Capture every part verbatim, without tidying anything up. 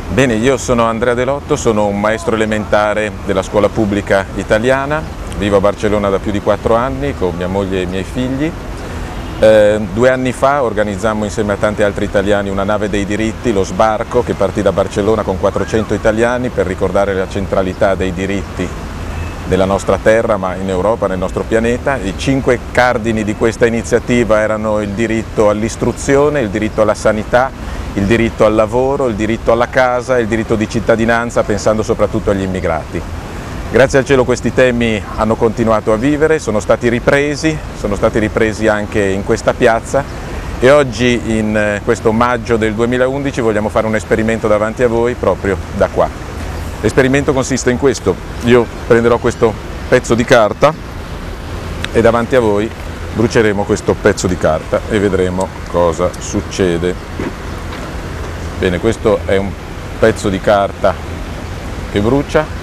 Bene, io sono Andrea Delotto, sono un maestro elementare della scuola pubblica italiana, vivo a Barcellona da più di quattro anni con mia moglie e i miei figli. Eh, due anni fa organizzammo insieme a tanti altri italiani una nave dei diritti, lo sbarco, che partì da Barcellona con quattrocento italiani per ricordare la centralità dei diritti della nostra terra, ma in Europa, nel nostro pianeta. I cinque cardini di questa iniziativa erano il diritto all'istruzione, il diritto alla sanità, il diritto al lavoro, il diritto alla casa e il diritto di cittadinanza, pensando soprattutto agli immigrati. Grazie al cielo questi temi hanno continuato a vivere, sono stati ripresi, sono stati ripresi anche in questa piazza e oggi, in questo maggio del duemilaundici, vogliamo fare un esperimento davanti a voi proprio da qua. L'esperimento consiste in questo: io prenderò questo pezzo di carta e davanti a voi bruceremo questo pezzo di carta e vedremo cosa succede. Bene, questo è un pezzo di carta che brucia.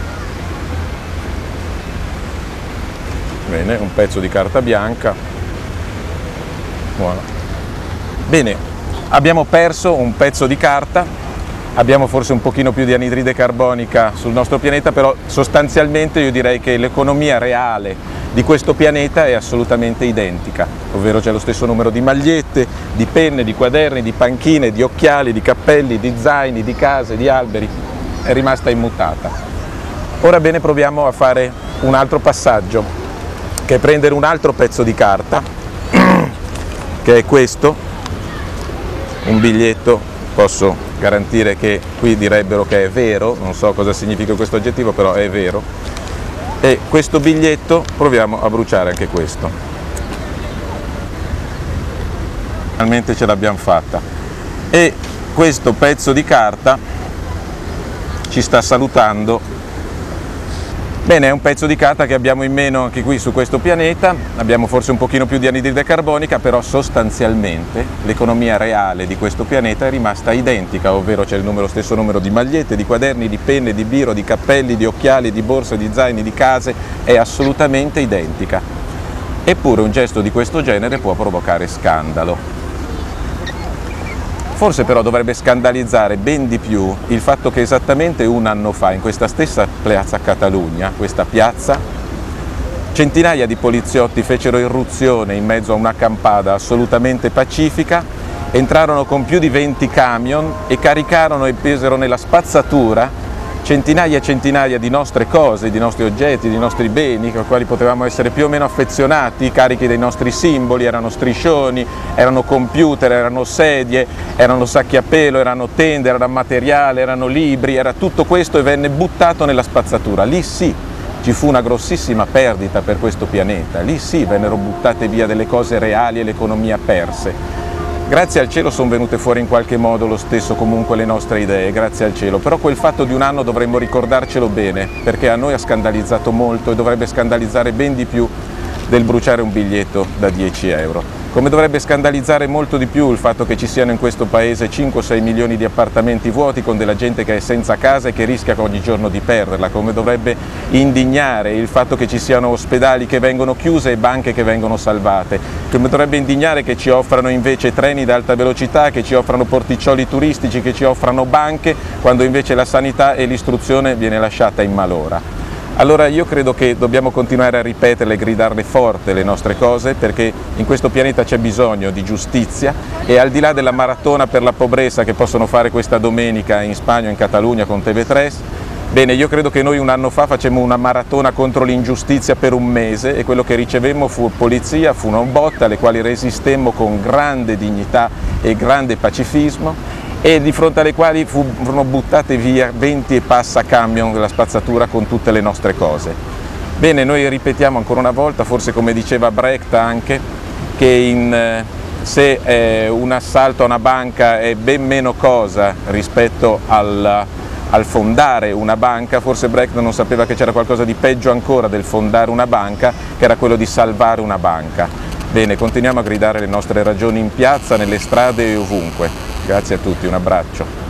Bene, un pezzo di carta bianca. Buono. Bene, abbiamo perso un pezzo di carta, abbiamo forse un pochino più di anidride carbonica sul nostro pianeta, però sostanzialmente io direi che l'economia reale di questo pianeta è assolutamente identica, ovvero c'è lo stesso numero di magliette, di penne, di quaderni, di panchine, di occhiali, di cappelli, di zaini, di case, di alberi, è rimasta immutata. Ora bene, proviamo a fare un altro passaggio, che è prendere un altro pezzo di carta, che è questo, un biglietto. Posso garantire che qui direbbero che è vero, non so cosa significa questo aggettivo, però è vero. E questo biglietto proviamo a bruciare anche questo. Finalmente ce l'abbiamo fatta. E questo pezzo di carta ci sta salutando. Bene, è un pezzo di carta che abbiamo in meno anche qui su questo pianeta, abbiamo forse un pochino più di anidride carbonica, però sostanzialmente l'economia reale di questo pianeta è rimasta identica, ovvero c'è il numero, stesso numero di magliette, di quaderni, di penne, di biro, di cappelli, di occhiali, di borse, di zaini, di case, è assolutamente identica. Eppure un gesto di questo genere può provocare scandalo. Forse però dovrebbe scandalizzare ben di più il fatto che esattamente un anno fa, in questa stessa Piazza Catalunya, questa piazza, centinaia di poliziotti fecero irruzione in mezzo a una acampada assolutamente pacifica, entrarono con più di venti camion e caricarono e pesero nella spazzatura centinaia e centinaia di nostre cose, di nostri oggetti, di nostri beni, con i quali potevamo essere più o meno affezionati, carichi dei nostri simboli, erano striscioni, erano computer, erano sedie, erano sacchi a pelo, erano tende, era materiale, erano libri, era tutto questo e venne buttato nella spazzatura. Lì sì, ci fu una grossissima perdita per questo pianeta, lì sì vennero buttate via delle cose reali e l'economia perse. Grazie al cielo sono venute fuori in qualche modo lo stesso comunque le nostre idee, grazie al cielo, però quel fatto di un anno dovremmo ricordarcelo bene, perché a noi ha scandalizzato molto e dovrebbe scandalizzare ben di più del bruciare un biglietto da dieci euro. Come dovrebbe scandalizzare molto di più il fatto che ci siano in questo paese cinque o sei milioni di appartamenti vuoti con della gente che è senza casa e che rischia ogni giorno di perderla, come dovrebbe indignare il fatto che ci siano ospedali che vengono chiuse e banche che vengono salvate, come dovrebbe indignare che ci offrano invece treni ad alta velocità, che ci offrano porticcioli turistici, che ci offrano banche, quando invece la sanità e l'istruzione viene lasciata in malora. Allora io credo che dobbiamo continuare a ripeterle e gridarle forte le nostre cose, perché in questo pianeta c'è bisogno di giustizia e al di là della maratona per la pobrezza che possono fare questa domenica in Spagna, in Catalogna con T V tre, bene, io credo che noi un anno fa facemmo una maratona contro l'ingiustizia per un mese e quello che ricevemmo fu polizia, fu una botta alle quali resistemmo con grande dignità e grande pacifismo, e di fronte alle quali furono buttate via venti e passa camion della spazzatura con tutte le nostre cose. Bene, noi ripetiamo ancora una volta, forse come diceva Brecht anche, che in, se eh, un assalto a una banca è ben meno cosa rispetto al, al fondare una banca, forse Brecht non sapeva che c'era qualcosa di peggio ancora del fondare una banca, che era quello di salvare una banca. Bene, continuiamo a gridare le nostre ragioni in piazza, nelle strade e ovunque. Grazie a tutti, un abbraccio.